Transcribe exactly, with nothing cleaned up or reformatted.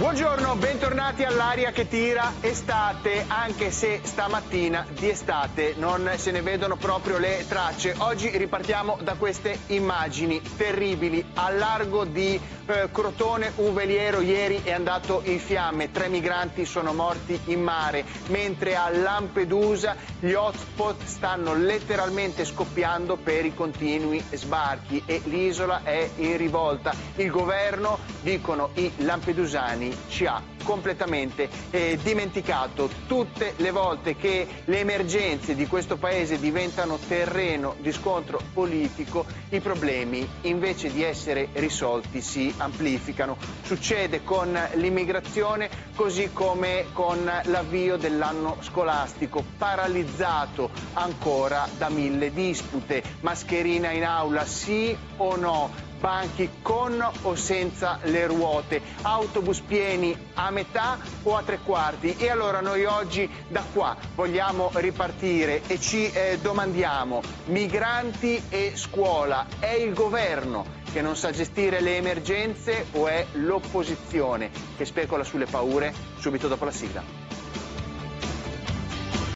Buongiorno, bentornati all'aria che tira estate, anche se stamattina di estate non se ne vedono proprio le tracce. Oggi ripartiamo da queste immagini terribili. Al largo di eh, Crotone un veliero ieri è andato in fiamme, tre migranti sono morti in mare, mentre a Lampedusa gli hotspot stanno letteralmente scoppiando per i continui sbarchi e l'isola è in rivolta. Il governo, dicono i lampedusani, ci ha completamente eh, dimenticato. Tutte le volte che le emergenze di questo paese diventano terreno di scontro politico, i problemi invece di essere risolti si amplificano. Succede con l'immigrazione così come con l'avvio dell'anno scolastico, paralizzato ancora da mille dispute. Mascherina in aula sì o no? Banchi con o senza le ruote, autobus pieni a metà o a tre quarti. E allora noi oggi da qua vogliamo ripartire e ci eh, domandiamo: migranti e scuola, è il governo che non sa gestire le emergenze o è l'opposizione che specula sulle paure? Subito dopo la sigla.